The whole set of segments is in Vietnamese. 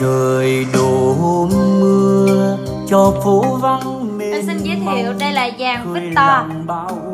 trời đổ mưa cho phố vắng mến. Tôi xin giới thiệu đây là dàn Victor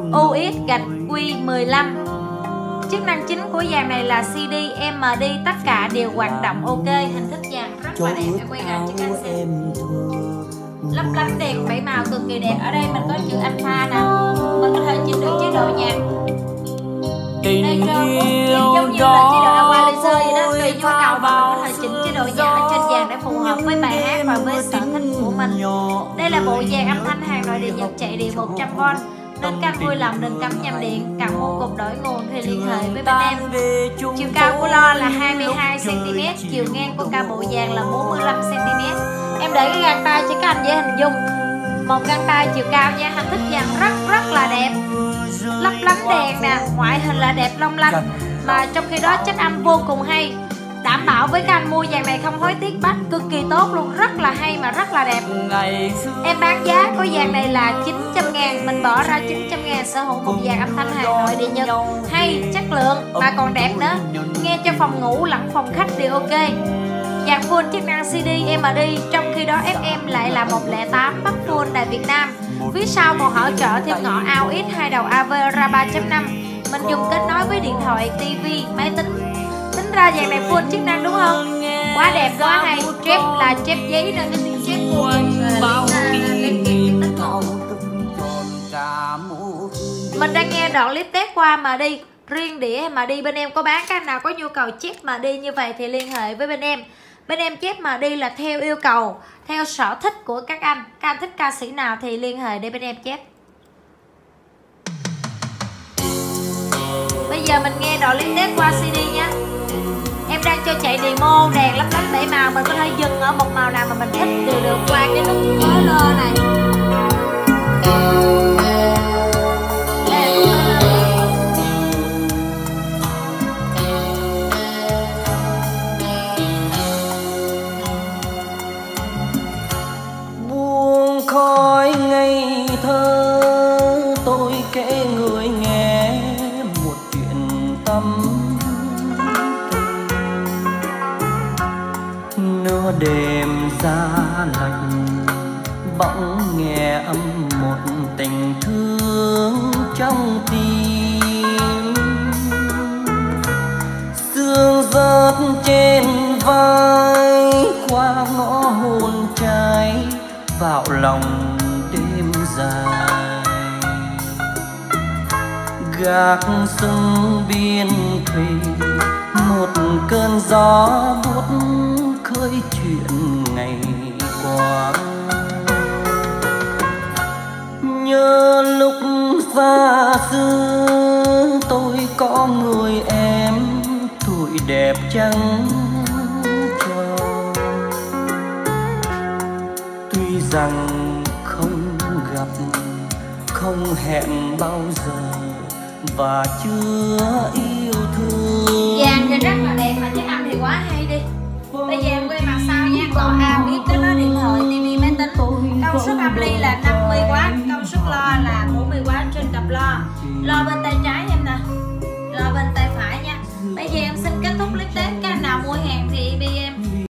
UX-Q15. Chức năng chính của dàn này là CD, MD, tất cả đều hoạt động ok. Hình thức dàn rất là đẹp, em quay gần cho các anh xem. Lấp lánh đèn 7 màu cực kỳ đẹp. Ở đây mình có chữ alpha nè, mình có thể chỉnh được chế độ nhạc. Đây chỉnh giống như là chế độ equalizer vậy đó, tùy nhu cầu mà mình có thể chỉnh chế độ nhạc ở trên dàn để phù hợp với bài hát và với sở thích của mình. Đây là bộ dàn âm thanh hàng nội địa Nhật chạy điện 100V. Nên các vui lòng đừng cắm nhầm điện, cần mua cục đổi nguồn thì liên hệ với bên em. Chiều cao của lo là 22cm, chiều ngang của cả bộ dàn là 45cm. Em để cái găng tay cho các anh dễ hình dung. Một găng tay chiều cao nha, hình thức dàn rất là đẹp. Lấp lánh đèn nè, ngoại hình là đẹp long lanh, mà trong khi đó chất âm vô cùng hay. Đảm bảo với các anh mua dàn này không hối tiếc, bắt cực kỳ tốt luôn, rất là hay mà rất là đẹp. Em bán giá của dàn này là 900.000, mình bỏ ra 900.000 sở hữu một dàn âm thanh hàng nội địa Nhật hay, chất lượng mà còn đẹp nữa. Nghe cho phòng ngủ lẫn phòng khách đều ok. Dàn full chức năng CD, MD, trong khi đó FM lại là 108 bắt full tại Việt Nam. Phía sau còn hỗ trợ thêm ngõ AUX 2 đầu AV ra 3.5. Mình dùng kết nối với điện thoại, TV, máy tính. Tính ra dàn này full chức năng đúng không? Quá đẹp, quá hay. Chép là chép giấy nên cái tiếng chép vô cùng linh kiện tích ngộ. Mình đang nghe đoạn clip test qua mà đi. Riêng đĩa mà đi bên em có bán, các anh nào có nhu cầu chép mà đi như vậy thì liên hệ với bên em. Bên em chép mà đi là theo yêu cầu, theo sở thích của các anh. Các anh thích ca sĩ nào thì liên hệ để bên em chép. Bây giờ mình nghe đoạn clip test qua CD nhé. Em đang cho chạy demo đèn lấp lánh 7 màu. Mình có thể dừng ở một màu nào mà mình thích đều được qua cái nút nhớ lơ này. Buông khói ngây thơ, tôi kể người nghe một chuyện tâm. Nửa đêm giá lạnh, bỗng nghe âm một tình thương trong tim. Sương rớt trên vai, qua ngõ hôn trái vào lòng đêm dài. Gác sông biên thủy, một cơn gió buốt khơi chuyện ngày qua. Nhớ lúc xa xưa tôi có người em, tuổi đẹp trắng tròn. Tuy rằng không gặp, không hẹn bao giờ và chưa yêu thương. Dàn thì rất là đẹp mà chất âm thì quá hay đi. Bây giờ em quay mặt sau nha. Ngõ A biết kết nối điện thoại, TV, máy tính. Công suất âm ly là 50W, công suất lo là 40W trên cặp lo. Lo bên tay trái em nè, lo bên tay phải nha. Bây giờ em xin